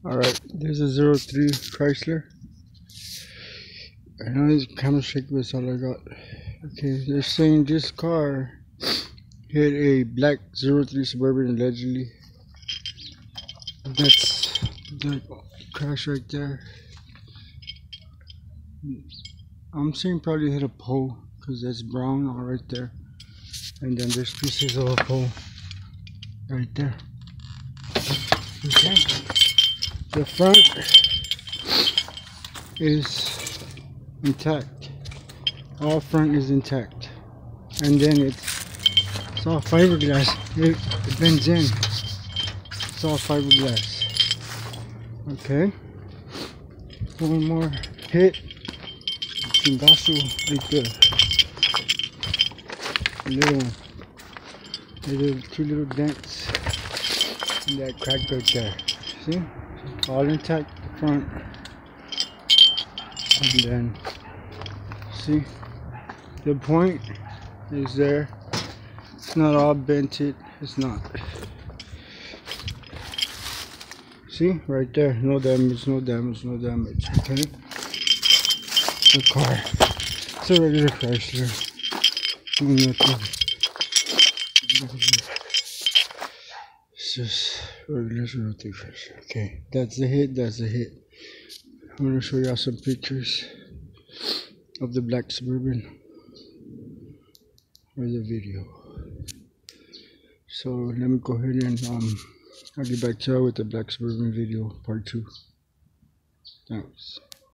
Alright, there's a 03 Chrysler. I know this camera shaky, but that's all I got. Okay, they're saying this car hit a black 03 Suburban allegedly. That's the crash right there. I'm saying probably hit a pole because that's brown all right there. And then there's pieces of a pole right there. Okay. The front is intact. All front is intact. And then it's all fiberglass. It bends in. It's all fiberglass. Okay. One more hit. Chingazo right there. A little one. There's two little dents in that crack right there. See? All intact the front. And then see? The point is there. It's not all bented. It's not. See? Right there. No damage, no damage, no damage. Okay? The car. It's a regular Chrysler. It's just regular 03 Chrysler. Okay. That's the hit. That's the hit. I'm going to show y'all some pictures of the black Suburban. Or the video. So let me go ahead and I'll get back to y'all with the black Suburban video part 2. Thanks.